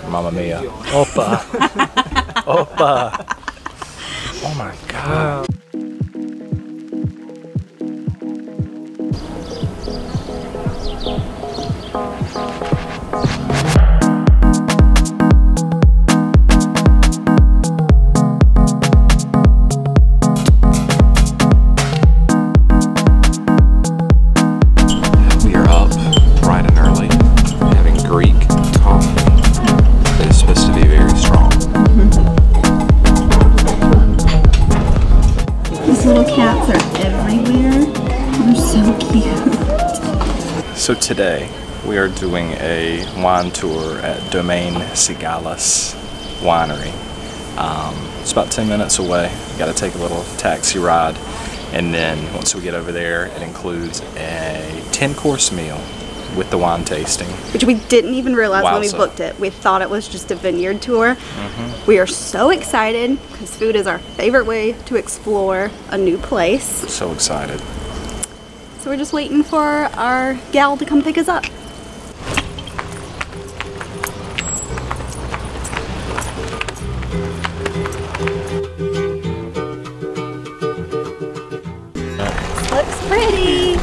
Mamma mia. Opa. Opa. Oh my God. We are up bright and early, having Greek coffee. It is supposed to be very strong. These little cats are everywhere. They're so cute. So today we are doing a wine tour at Domaine Sigalas winery. It's about 10 minutes away. Got to take a little taxi ride, and then once we get over there, it includes a 10-course meal with the wine tasting. Which we didn't even realize when we Wowza. booked it. We thought it was just a vineyard tour. We are so excited because food is our favorite way to explore a new place. So excited. So we're just waiting for our gal to come pick us up. Looks pretty.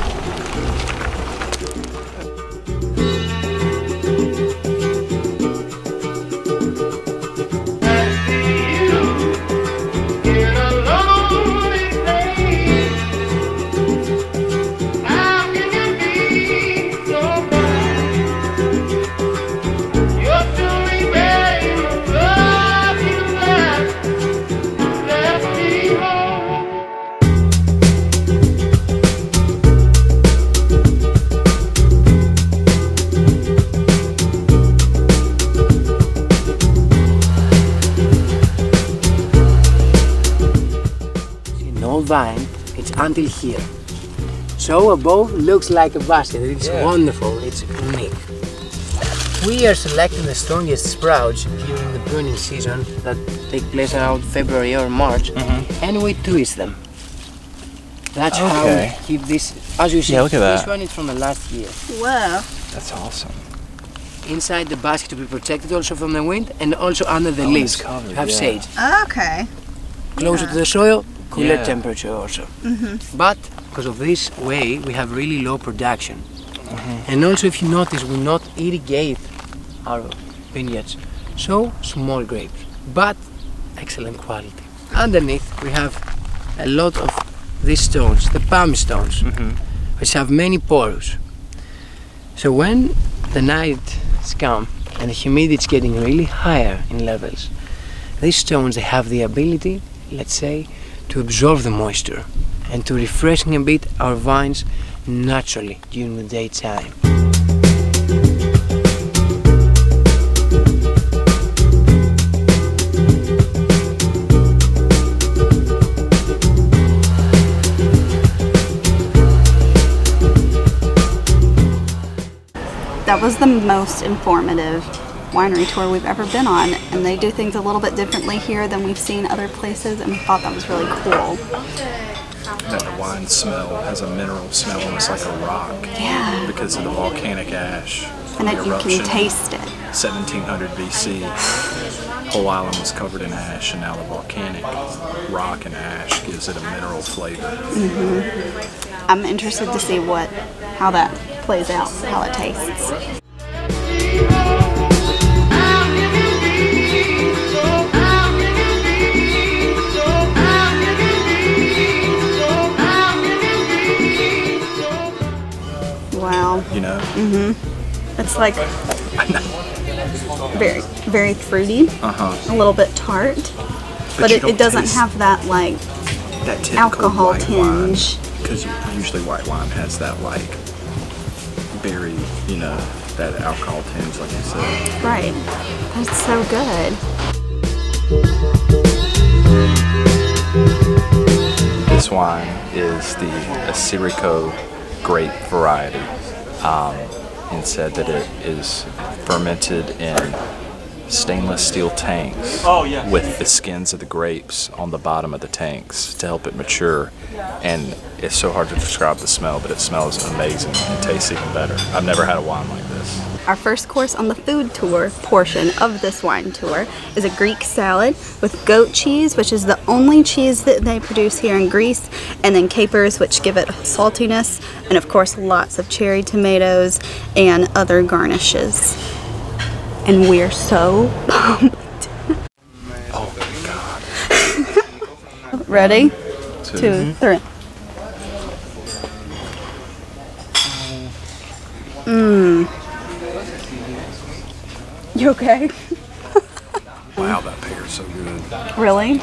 No vine, it's until here. So above looks like a basket. It's wonderful, it's unique. We are selecting the strongest sprouts during the pruning season that take place around February or March, and we twist them. That's how we keep this. As you see, look at that. This one is from the last year. Whoa. That's awesome. Inside the basket to be protected also from the wind, and also under the leaves covered, to have yeah. shade. Okay. Closer to the soil, cooler Yeah. temperature also. But because of this way, we have really low production. And also, if you notice, we not irrigate our vineyards. So, small grapes, but excellent quality. Underneath, we have a lot of these stones, the palm stones, which have many pores. So when the nights come and the humidity is getting really higher in levels, these stones, they have the ability, let's say, to absorb the moisture and to refreshing a bit our vines naturally during the daytime. That was the most informative winery tour we've ever been on, and they do things a little bit differently here than we've seen other places, and we thought that was really cool. That wine smell has a mineral smell, almost like a rock. Yeah. Because of the volcanic ash. And the that you eruption. can taste it. 1700 BC. Whole island was covered in ash, and now the volcanic rock and ash gives it a mineral flavor. I'm interested to see how that plays out, how it tastes. Wow. You know? It's like I know. very, very fruity, a little bit tart, but you it don't doesn't taste have that like That typical alcohol white tinge. Because usually white wine has that like berry, you know, that alcohol tinge, like you said. Right. That's so good. This wine is the Assirico grape variety, and said that it is fermented in stainless steel tanks with the skins of the grapes on the bottom of the tanks to help it mature. And it's so hard to describe the smell, but it smells amazing and tastes even better. I've never had a wine like this. Our first course on the food tour portion of this wine tour is a Greek salad with goat cheese, which is the only cheese that they produce here in Greece, and then capers, which give it saltiness, and of course lots of cherry tomatoes and other garnishes. And we're so pumped. Oh my God. Ready? 2, 3. You okay? Wow, that pear's so good. Really?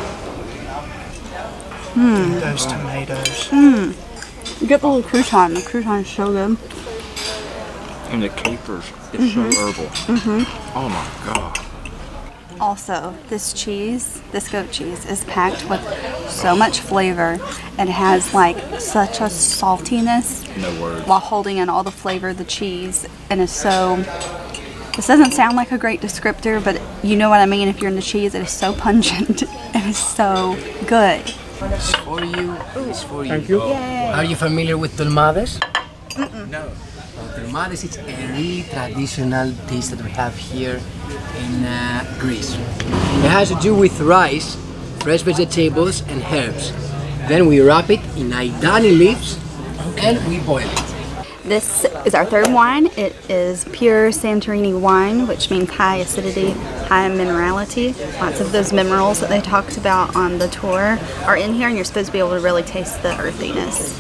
Those tomatoes. You get the little crouton. The crouton is so good. And the capers is so herbal. Oh my God. Also, this cheese, this goat cheese, is packed with so much flavor. It has like such a saltiness No words. while holding in all the flavor of the cheese, and is so, this doesn't sound like a great descriptor, but you know what I mean if you're into cheese. It is so pungent. It is so good. It's for you. It's for you. Thank you. Yay. Are you familiar with dolmades? No. Dolmades is a really traditional dish that we have here in Greece. It has to do with rice, fresh vegetables and herbs. Then we wrap it in aidani leaves and we boil it. This is our third wine. It is pure Santorini wine, which means high acidity, high minerality. Lots of those minerals that they talked about on the tour are in here, and you're supposed to be able to really taste the earthiness.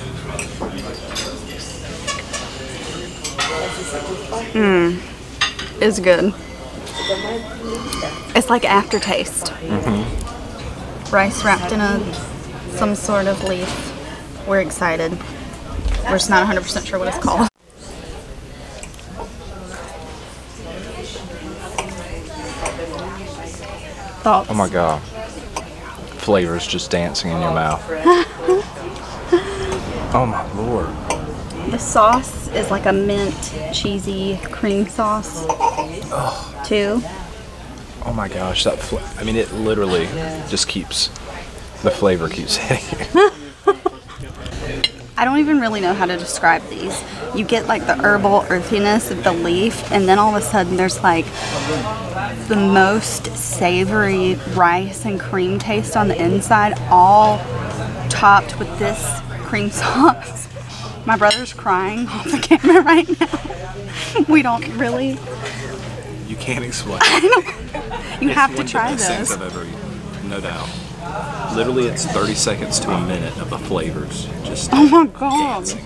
It's good. It's like aftertaste. Rice wrapped in some sort of leaf. We're excited. We're just not 100% sure what it's called. Thoughts? Oh my God. Flavors just dancing in your mouth. Oh my Lord. The sauce is like a mint, cheesy cream sauce, too. Oh my gosh, that I mean, it literally just keeps, the flavor keeps hitting you. I don't even really know how to describe these. You get like the herbal earthiness of the leaf, and then all of a sudden there's like the most savory rice and cream taste on the inside, all topped with this cream sauce. My brother's crying off the camera right now. We don't really. You can't explain. You have to try One of the best things this. I've ever eaten, no doubt. Literally, it's 30 seconds to a minute of the flavors just Oh my God. dancing.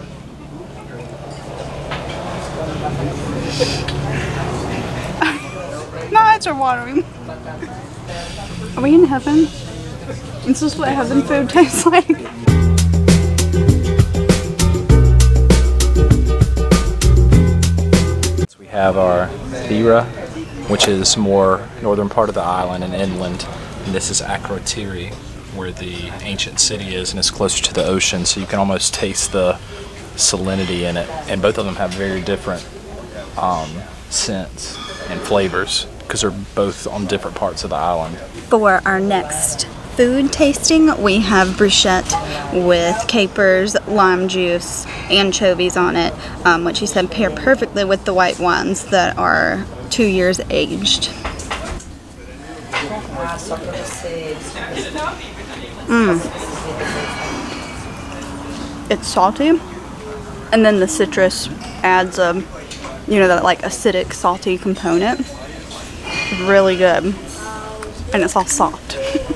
My eyes are watering. Are we in heaven? Is this what heaven food tastes like? We have our Thera, which is more northern part of the island and inland. And this is Akrotiri, where the ancient city is, and it's closer to the ocean, so you can almost taste the salinity in it. And both of them have very different scents and flavors because they're both on different parts of the island. For our next food tasting, we have bruschetta with capers, lime juice, anchovies on it, which you said pair perfectly with the white wines that are 2 years aged. It's salty, and then the citrus adds a, that like acidic, salty component. Really good, and it's all soft.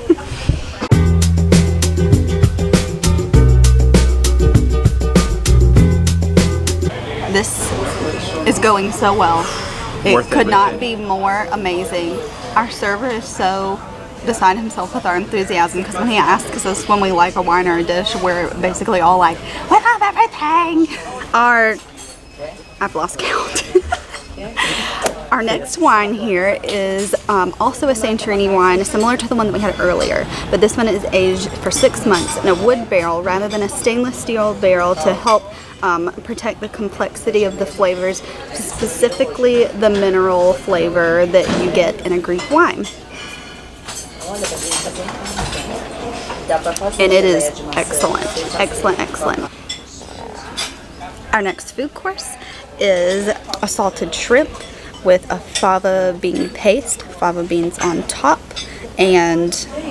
This is going so well. It could not be more amazing. Our server is so beside himself with our enthusiasm, because when he asks us when we like a wine or a dish, we're basically all like, we love everything! I've lost count. Our next wine here is also a Santorini wine, similar to the one that we had earlier, but this one is aged for 6 months in a wood barrel rather than a stainless steel barrel to help protect the complexity of the flavors, specifically the mineral flavor that you get in a Greek wine. And it is excellent, excellent, excellent. Our next food course is a salted shrimp with a fava bean paste, fava beans on top, and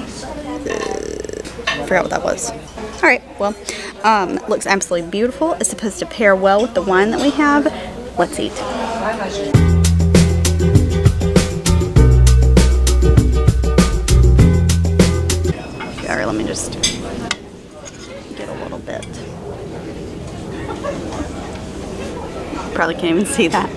I forgot what that was. Alright, well, looks absolutely beautiful. It's supposed to pair well with the wine that we have. Let's eat. Alright, let me just get a little bit. Probably can't even see that.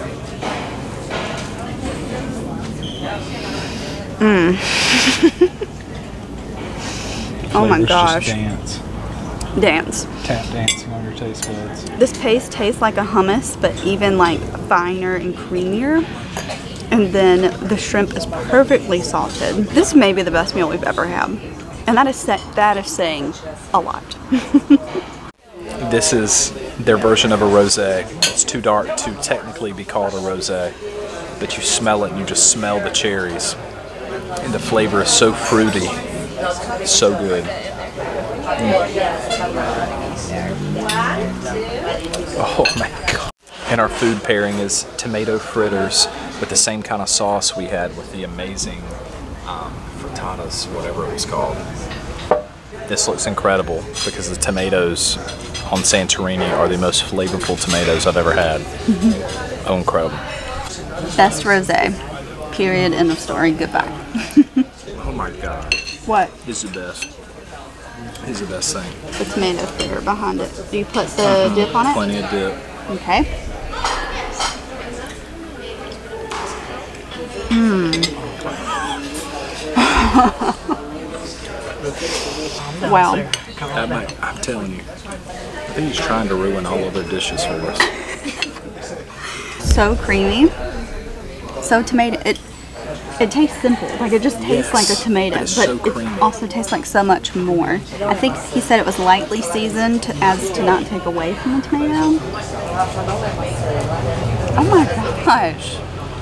Oh my gosh. Just Dance. tap dancing on your taste buds. This paste tastes like a hummus, but even like finer and creamier. And then the shrimp is perfectly salted. This may be the best meal we've ever had. And that is saying a lot. This is their version of a rosé. It's too dark to technically be called a rosé, but you smell it and you just smell the cherries. And the flavor is so fruity, so good. Oh my God. And our food pairing is tomato fritters with the same kind of sauce we had with the amazing frittatas, whatever it was called. This looks incredible because the tomatoes on Santorini are the most flavorful tomatoes I've ever had. Oh, incredible. Best rosé. Period. End of story. Goodbye. Oh my God. What? This is the best. This is the best thing. The tomato fritter behind it. Do you put the dip on it? Plenty of dip. Okay. Wow. I'm telling you. I think he's trying to ruin all of their dishes for us. So creamy. So tomato. It tastes simple. Like it just tastes like a tomato, it's but so it creamy. also tastes like so much more. I think he said it was lightly seasoned as to not take away from the tomato. Oh my gosh.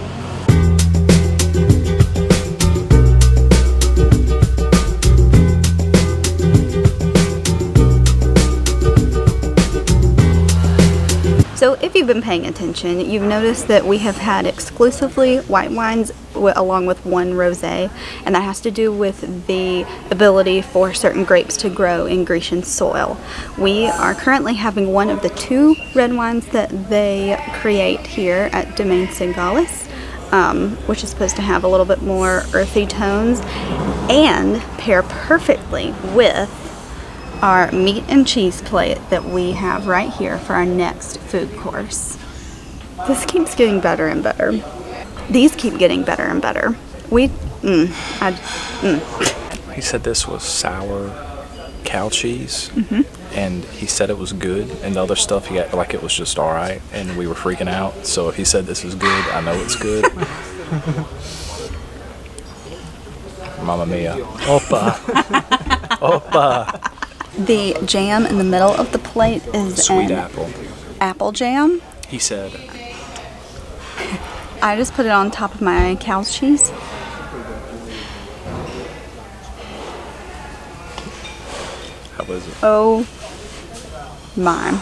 So if you've been paying attention, you've noticed that we have had exclusively white wines along with one rosé, and that has to do with the ability for certain grapes to grow in Grecian soil. We are currently having one of the two red wines that they create here at Domaine Sigalas, which is supposed to have a little bit more earthy tones and pair perfectly with our meat and cheese plate that we have right here for our next food course. This keeps getting better and better. These keep getting better and better. He said this was sour cow cheese, and he said it was good, and the other stuff he got like it was just alright, and we were freaking out. So if he said this is good, I know it's good. Mamma mia. Opa. Opa. The jam in the middle of the plate is Sweet apple. Apple jam. He said. I just put it on top of my cow's cheese. How was it? Oh my.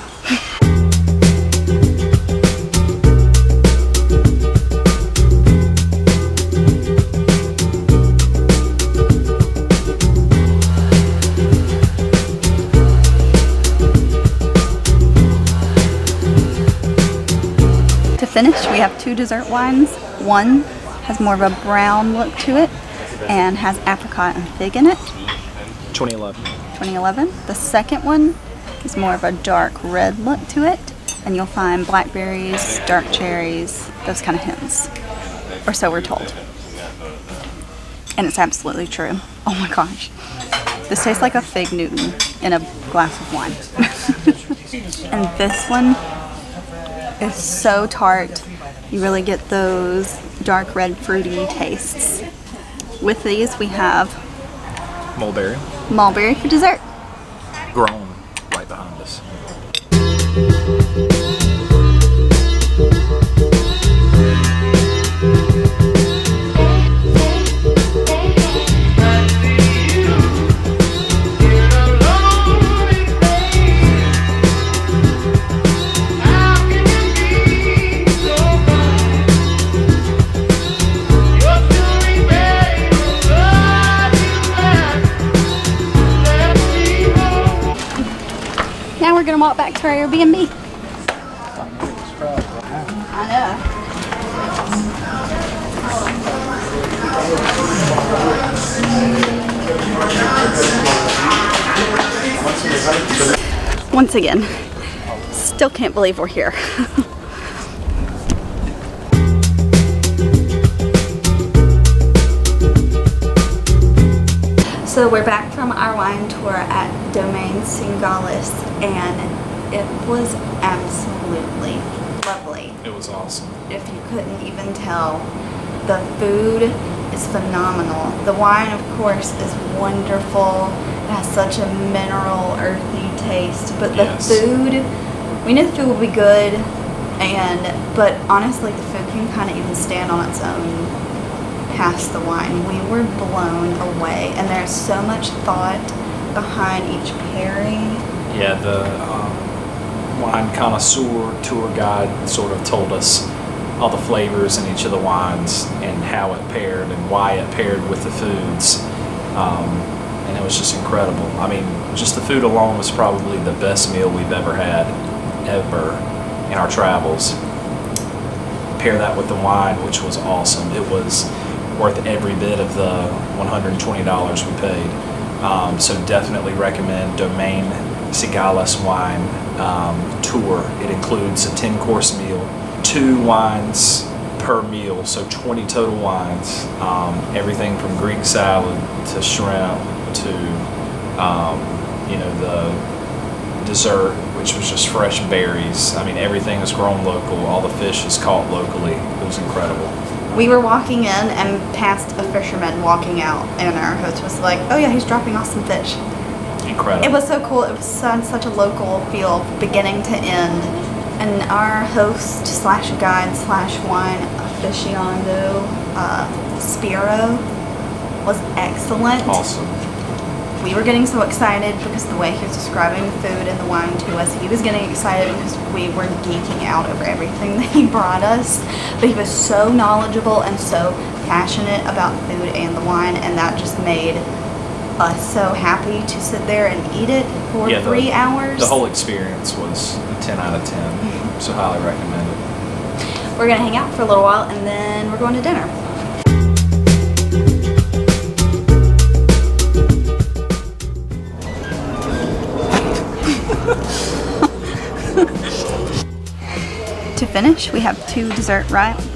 To finish, we have two dessert wines. One has more of a brown look to it and has apricot and fig in it. 2011. 2011. The second one is more of a dark red look to it, and you'll find blackberries, dark cherries, those kind of hints. Or so we're told. And it's absolutely true. Oh my gosh. This tastes like a fig Newton in a glass of wine. And this one is so tart. You really get those dark red fruity tastes. With these we have Mulberry. mulberry for dessert. Grown right behind us. walk back to our Airbnb. I know. Once again, still can't believe we're here. So we're back from our wine tour at Domaine Sigalas, and it was absolutely lovely. It was awesome. If you couldn't even tell, the food is phenomenal. The wine, of course, is wonderful. It has such a mineral, earthy taste, but the food, we knew the food would be good, but honestly, the food can kind of even stand on its own past the wine. We were blown away, and there's so much thought behind each pairing. Yeah, the wine connoisseur tour guide sort of told us all the flavors in each of the wines and how it paired and why it paired with the foods. And it was just incredible. I mean, just the food alone was probably the best meal we've ever had, ever, in our travels. Pair that with the wine, which was awesome. It was worth every bit of the $120 we paid. So definitely recommend Domaine Sigalas wine tour. It includes a 10-course meal, 2 wines per meal, so 20 total wines. Everything from Greek salad to shrimp to the dessert, which was just fresh berries. I mean, everything is grown local. All the fish is caught locally. It was incredible. We were walking in and passed a fisherman walking out, and our host was like, "Oh yeah, he's dropping off some fish." Incredible. It was so cool. It was such a local feel, beginning to end. And our host slash guide slash wine aficionado, Spiro, was excellent. Awesome. We were getting so excited because the way he was describing the food and the wine to us, he was getting excited because we were geeking out over everything that he brought us. But he was so knowledgeable and so passionate about the food and the wine, and that just made us so happy to sit there and eat it for 3 hours. The whole experience was a 10 out of 10, so highly recommend it. We're going to hang out for a little while, and then we're going to dinner. To finish, we have 2 dessert